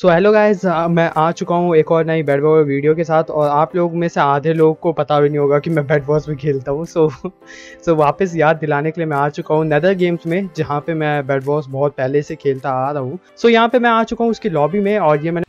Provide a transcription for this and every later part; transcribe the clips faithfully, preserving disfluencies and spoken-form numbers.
So hello guys, मैं आ चुका हूँ एक और नई बैट बॉल वीडियो के साथ। और आप लोग में से आधे लोग को पता भी नहीं होगा कि मैं बैट बॉल्स भी खेलता हूँ। सो सो वापस याद दिलाने के लिए मैं आ चुका हूँ नेदर गेम्स में, जहाँ पे मैं बैट बॉल्स बहुत पहले से खेलता आ रहा हूँ। सो यहाँ पे मैं आ चुका हूँ उसकी लॉबी में, और ये मैंने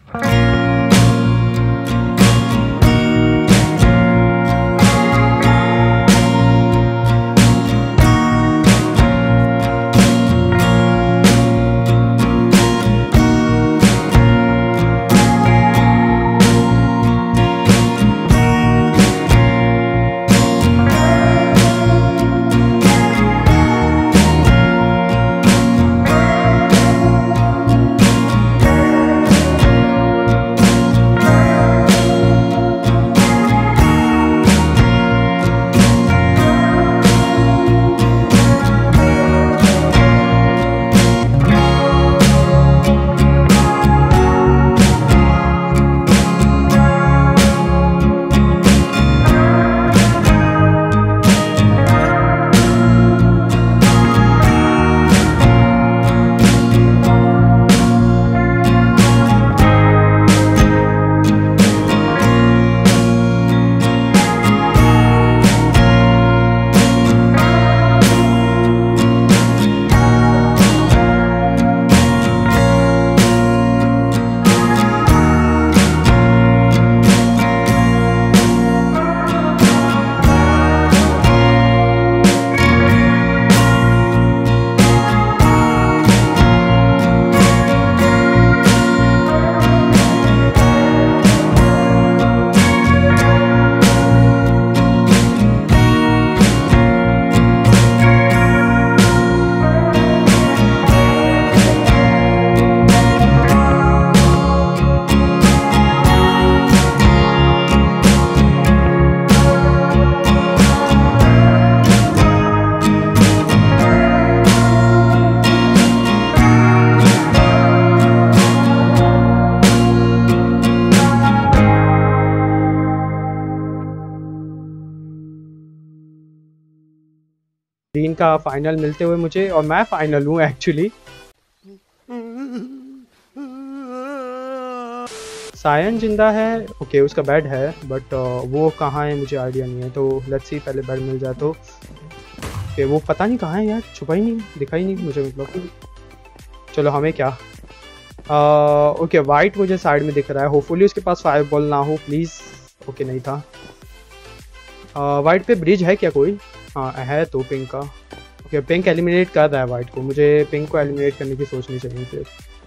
ग्रीन का फाइनल मिलते हुए मुझे, और मैं फाइनल हूँ एक्चुअली। सायन जिंदा है, ओके उसका बेड है, बट वो कहाँ है मुझे आइडिया नहीं है। तो लेट्स सी, पहले बेड मिल जाए तो। ओके वो पता नहीं कहाँ है यार, छुपा ही नहीं, दिखा ही नहीं मुझे, मतलब चलो हमें क्या। ओके वाइट मुझे साइड में दिख रहा है, होपफुली उसके पास फायर बॉल ना हो प्लीज़। ओके नहीं था। वाइट पे ब्रिज है क्या कोई? हाँ है तो पिंक का। ओके पिंक एलिमिनेट कर रहा है वाइट को, मुझे पिंक को एलिमिनेट करने की सोचनी चाहिए फिर।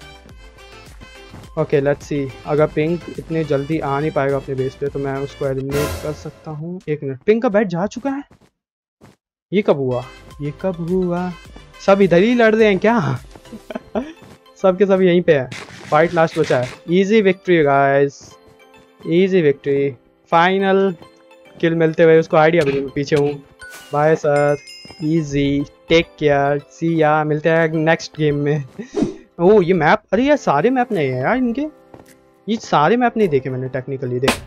ओके लेट्स सी, अगर पिंक इतने जल्दी आ नहीं पाएगा अपने बेस पे तो मैं उसको एलिमिनेट कर सकता हूँ। एक मिनट, पिंक का बैट जा चुका है? ये कब हुआ? ये कब हुआ? सब इधर ही लड़ रहे हैं क्या? सब के सब यहीं पे है। वाइट लास्ट बचा है। Easy victory guys, easy victory. Final kill मिलते हुए उसको आइडिया भी नहीं, पीछे हूँ। Bye sir, easy, take care, see ya, मिलते हैं नेक्स्ट गेम में। ओह ये मैप, अरे यार सारे मैप नहीं है यार इनके, ये सारे मैप नहीं देखे मैंने टेक्निकली। देख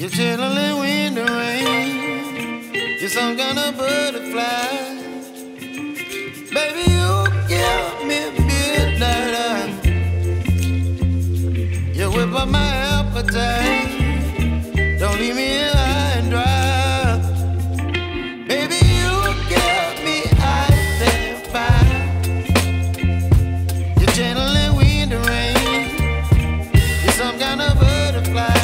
You're channeling wind and rain. You're some kind of butterfly. Baby, you give me midnight. You whip up my appetite. Don't leave me here high and dry. Baby, you give me ice and fire. You're channeling wind and rain. You're some kind of butterfly.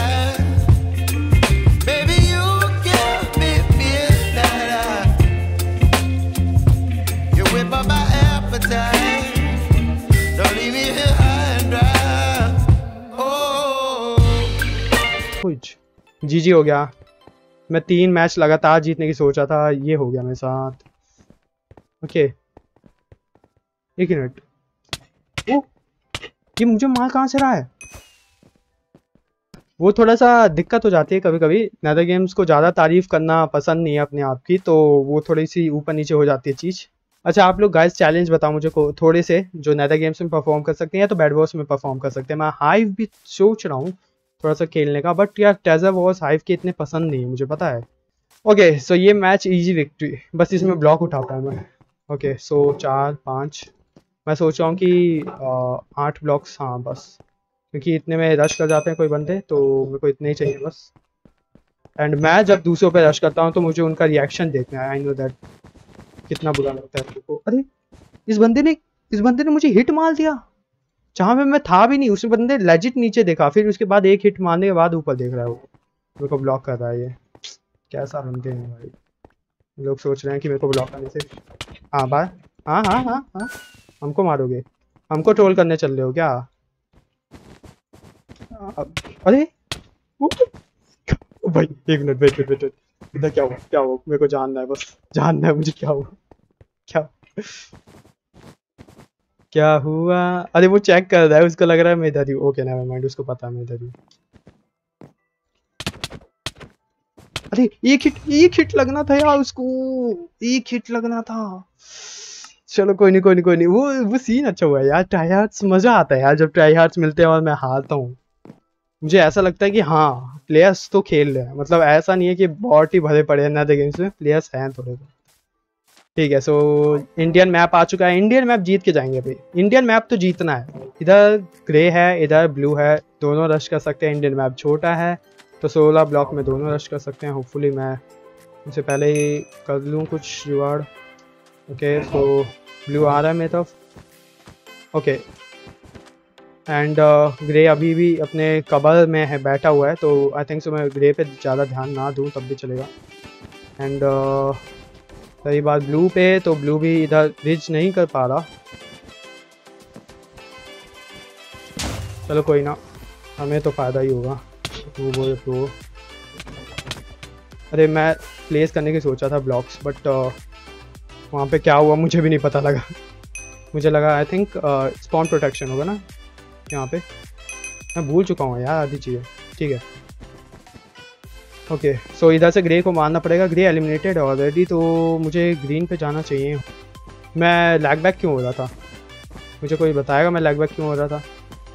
जी जी हो गया। मैं तीन match लगातार जीतने की सोचा था, ये हो गया मेरे साथ। ओके एक मिनट, ओ ये मुझे मार कहाँ से रहा है? वो थोड़ा सा दिक्कत हो जाती है कभी कभी। नेदर गेम्स को ज़्यादा तारीफ करना पसंद नहीं है अपने आप की, तो वो थोड़ी सी ऊपर नीचे हो जाती है चीज़। अच्छा आप लोग गाइस चैलेंज बताओ मुझे को थोड़े से जो नेदर गेम्स में परफॉर्म कर सकते हैं या तो बैड वॉर्स में परफॉर्म कर सकते हैं। मैं हाइव भी सोच रहा हूँ थोड़ा सा खेलने का, बट यार टेजर वॉर्स हाइव के इतने पसंद नहीं है मुझे, पता है। ओके सो ये मैच इजी विक्ट्री, बस इसमें ब्लॉक उठा पाऊँ मैं। ओके सो चार पाँच, मैं सोच रहा हूँ कि आठ ब्लॉक्स, हाँ बस, क्योंकि इतने में रश कर जाते हैं कोई बंदे, तो मेरे को इतने ही चाहिए बस। एंड मैं जब दूसरों पे रश करता हूँ तो मुझे उनका रिएक्शन देखना है। आई नो दैट कितना बुरा लगता है आपको। अरे इस बंदे ने इस बंदे ने मुझे हिट मार दिया जहाँ पे मैं था भी नहीं। उस बंदे लेजिट नीचे देखा, फिर उसके बाद एक हिट मारने के बाद ऊपर देख रहा है, वो मेरे को ब्लॉक कर रहा है। ये कैसा बंदे हैं भाई, लोग सोच रहे हैं कि मेरे को ब्लॉक करने से। हाँ भाई, हाँ हाँ हाँ हाँ हमको मारोगे, हमको ट्रोल करने चल रहे हो क्या? अरे भाई एक मिनट, वेट वेट वेट, इधर क्या हुआ क्या हुआ? मेरे को जानना है, बस जानना है मुझे क्या हुआ क्या क्या हुआ। अरे वो चेक कर रहा है, उसको लग रहा है मैं इधर ही। ओके नेवर माइंड, उसको पता है मैं इधर ही। अरे एक हिट एक हिट लगना था यार, उसको एक हिट लगना था। चलो कोई नहीं कोई नहीं कोई नहीं, वो वो सीन अच्छा हुआ यार। ट्राई हार्ट्स मजा आता है यार जब ट्राई हार्ट्स मिलते हैं और मैं हारता हूँ। मुझे ऐसा लगता है कि हाँ प्लेयर्स तो खेल रहे हैं, मतलब ऐसा नहीं है कि बहुत ही भरे पड़े हैं नेदर गेम्स में, प्लेयर्स हैं थोड़े बहुत। ठीक है सो इंडियन मैप आ चुका है। इंडियन मैप जीत के जाएंगे भाई, इंडियन मैप तो जीतना है। इधर ग्रे है इधर ब्लू है, दोनों रश कर सकते हैं। इंडियन मैप छोटा है तो सोलह ब्लॉक में दोनों रश कर सकते हैं। होपफुली मैं उनसे पहले ही कर लूँ कुछ जुगाड़। ओके सो ब्लू आ रहा है मेरी तरफ। ओके एंड ग्रे अभी भी अपने कबर में है बैठा हुआ है, तो आई थिंक सो मैं ग्रे पे ज़्यादा ध्यान ना दूँ तब भी चलेगा। एंड रही बात ब्लू पे, तो ब्लू भी इधर रिच नहीं कर पा रहा। चलो कोई ना, हमें तो फ़ायदा ही होगा। वो वो वो अरे मैं प्लेस करने की सोचा था ब्लॉक्स, बट वहाँ पे क्या हुआ मुझे भी नहीं पता लगा। मुझे लगा आई थिंक स्पॉन प्रोटेक्शन होगा ना यहाँ पे, मैं भूल चुका हूँ यार आधी चीज़ें। ठीक है ओके सो इधर से ग्रे को मारना पड़ेगा। ग्रे एलिमिनेटेड है ऑलरेडी, तो मुझे ग्रीन पे जाना चाहिए। मैं लैग बैक क्यों हो रहा था? मुझे कोई बताएगा मैं लैग बैक क्यों हो रहा था?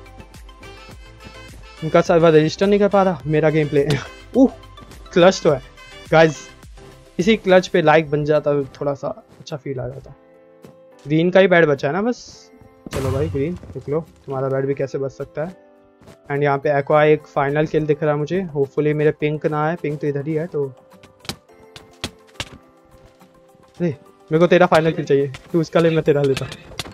उनका सर्वर रजिस्टर नहीं कर पा रहा मेरा गेम प्ले। ओह क्लच तो है गाइज, इसी क्लच पे लाइक बन जाता तो थोड़ा सा अच्छा फील आ जाता। ग्रीन का ही बैट बचा है ना बस। चलो भाई ग्रीन देख लो तुम्हारा बैट भी कैसे बच सकता है। एंड यहाँ पे एक्वा एक फाइनल किल दिख रहा है मुझे। होपफुली मेरे पिंक ना है, पिंक तो इधर ही है। तो अरे मेरे को तेरा फाइनल किल चाहिए, तू उसका ले मैं तेरा लेता।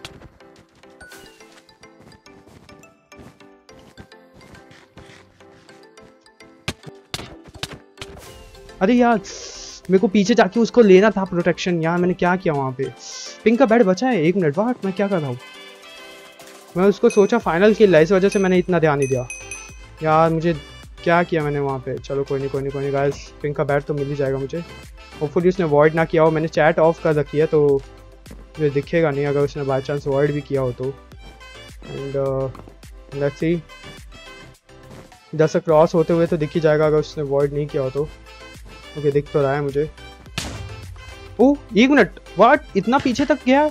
अरे यार मेरे को पीछे जाके उसको लेना था प्रोटेक्शन। यार मैंने क्या किया वहाँ पे? पिंक का बैट बचा है। एक मिनट वाट मैं क्या कर रहा हूँ? मैं उसको सोचा फाइनल किल है, इस वजह से मैंने इतना ध्यान नहीं दिया। यार मुझे क्या किया मैंने वहाँ पे? चलो कोई नहीं कोई नहीं कोई नहीं गाइस, पिंक का बैट तो मिल ही जाएगा मुझे। होपफुली उसने वॉइड ना किया हो। मैंने चैट ऑफ कर रखी है तो मुझे दिखेगा नहीं अगर उसने बाई चांस वॉइड भी किया हो तो। एंड लेट्स सी, इधर से क्रॉस होते हुए तो दिख ही जाएगा अगर उसने वॉइड नहीं किया हो तो। ओके दिख तो रहा है मुझे। ओह एक मिनट वाट, इतना पीछे तक गया?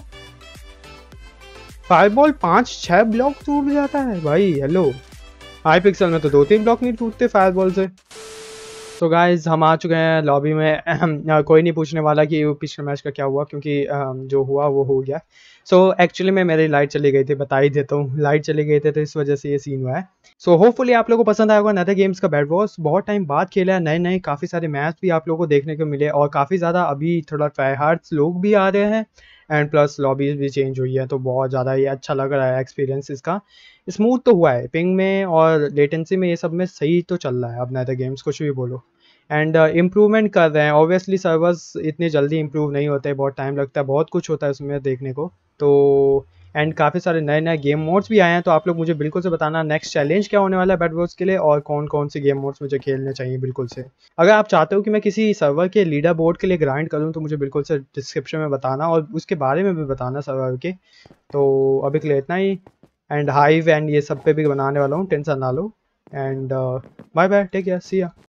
फायरबॉल पाँच छः ब्लॉक टूट जाता है भाई। हेलो हाई पिक्सल में तो दो तीन ब्लॉक नहीं टूटते फायरबॉल से। सो गाइज हम आ चुके हैं लॉबी में। कोई नहीं पूछने वाला कि पिछले मैच का क्या हुआ, क्योंकि um, जो हुआ वो हो गया। सो so, एक्चुअली में मेरी लाइट चली गई थी, बता ही देता हूँ, लाइट चली गई थी तो इस वजह से ये सीन हुआ है। सो होपफुली आप लोगों को पसंद आएगा नेदर गेम्स का बेड वॉर्स। बहुत टाइम बाद खेला है, नए नए काफ़ी सारे मैच भी आप लोगों को देखने को मिले, और काफ़ी ज़्यादा अभी थोड़ा ट्राई हार्ड्स लोग भी आ रहे हैं, एंड प्लस लॉबीज भी चेंज हुई है, तो बहुत ज़्यादा ये अच्छा लग रहा है एक्सपीरियंस इसका। स्मूथ तो हुआ है, पिंग में और लेटेंसी में ये सब में सही तो चल रहा है अब नेदर गेम्स, कुछ भी बोलो। एंड इम्प्रूवमेंट कर रहे हैं, ऑब्वियसली सर्वर्स इतने जल्दी इम्प्रूव नहीं होते, बहुत टाइम लगता है, बहुत कुछ होता है उसमें देखने को। तो एंड काफ़ी सारे नए नए गेम मोड्स भी आए हैं, तो आप लोग मुझे बिल्कुल से बताना नेक्स्ट चैलेंज क्या होने वाला है बेड वॉर्स के लिए, और कौन कौन से गेम मोड्स मुझे खेलने चाहिए बिल्कुल से। अगर आप चाहते हो कि मैं किसी सर्वर के लीडर बोर्ड के लिए ग्राइंड करूँ तो मुझे बिल्कुल से डिस्क्रिप्शन में बताना, और उसके बारे में भी बताना सर्वर के। तो अभी के लिए इतना ही, एंड हाइव एंड ये सब पे भी बनाने वाला हूँ, टेंशन ना लो। And bye bye, take care, see या।